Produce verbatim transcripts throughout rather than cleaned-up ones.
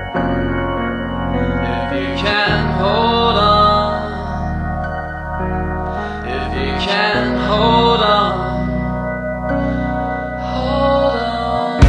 If you can hold on, if you can hold on, hold on.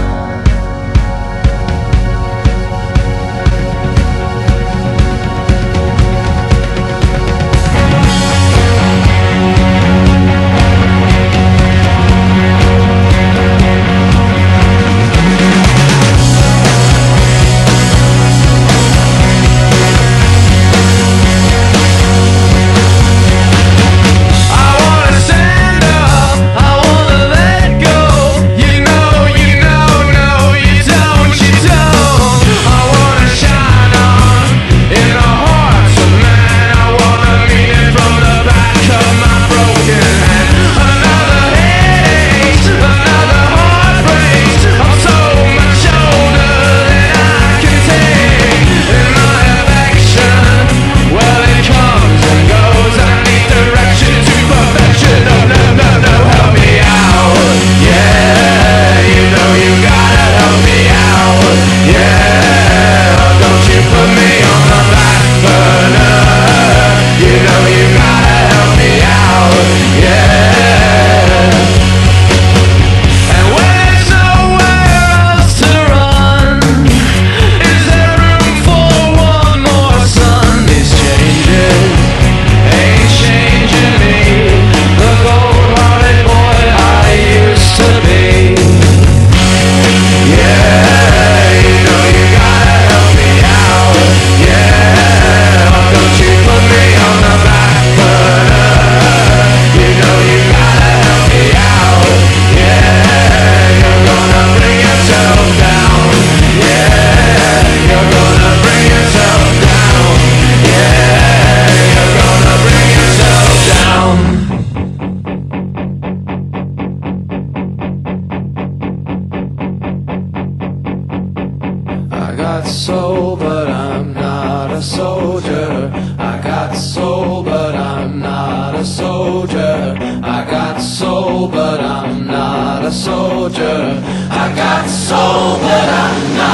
I got soul, but I'm not a soldier. I got soul, but I'm not a soldier. I got soul, but I'm not a soldier. I got soul, but I'm not